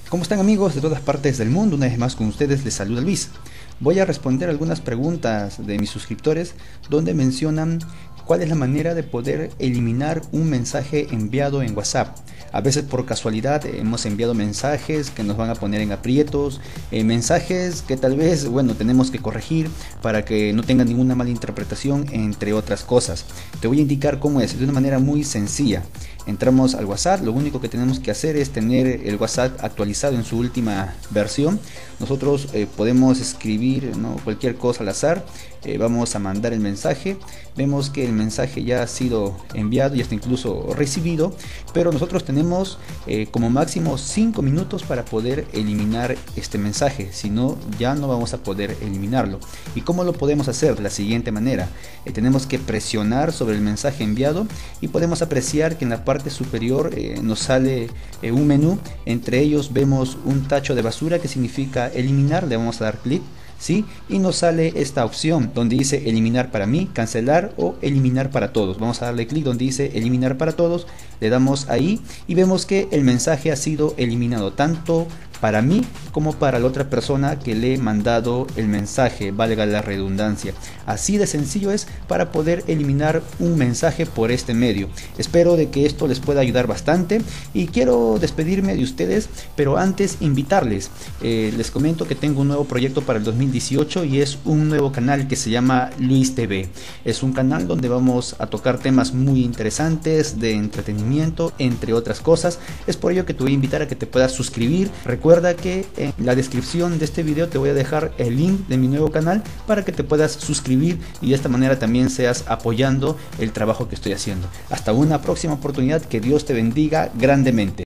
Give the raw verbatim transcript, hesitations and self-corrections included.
¿Cómo están amigos de todas partes del mundo? Una vez más con ustedes les saluda Luis. Voy a responder algunas preguntas de mis suscriptores donde mencionan cuál es la manera de poder eliminar un mensaje enviado en WhatsApp. A veces por casualidad hemos enviado mensajes que nos van a poner en aprietos, eh, mensajes que tal vez, bueno, tenemos que corregir para que no tengan ninguna mala interpretación, entre otras cosas. Te voy a indicar cómo es, de una manera muy sencilla. Entramos al WhatsApp, lo único que tenemos que hacer es tener el WhatsApp actualizado en su última versión. Nosotros eh, podemos escribir, ¿no?, cualquier cosa al azar, eh, vamos a mandar el mensaje, vemos que el mensaje ya ha sido enviado y hasta incluso recibido, pero nosotros tenemos eh, como máximo cinco minutos para poder eliminar este mensaje, si no ya no vamos a poder eliminarlo. ¿Y cómo lo podemos hacer? De la siguiente manera, eh, tenemos que presionar sobre el mensaje enviado y podemos apreciar que en la parte superior eh, nos sale eh, un menú. Entre ellos vemos un tacho de basura que significa eliminar. Le vamos a dar clic, ¿sí? Y nos sale esta opción donde dice eliminar para mí, cancelar o eliminar para todos. Vamos a darle clic donde dice eliminar para todos, le damos ahí y vemos que el mensaje ha sido eliminado tanto para mí como para la otra persona que le he mandado el mensaje, valga la redundancia. Así de sencillo es para poder eliminar un mensaje por este medio. Espero de que esto les pueda ayudar bastante y quiero despedirme de ustedes, pero antes invitarles, eh, les comento que tengo un nuevo proyecto para el dos mil dieciocho y es un nuevo canal que se llama Luis T V. Es un canal donde vamos a tocar temas muy interesantes de entretenimiento, entre otras cosas. Es por ello que te voy a invitar a que te puedas suscribir. Recuerda que en la descripción de este video te voy a dejar el link de mi nuevo canal para que te puedas suscribir y de esta manera también seas apoyando el trabajo que estoy haciendo. Hasta una próxima oportunidad, que Dios te bendiga grandemente.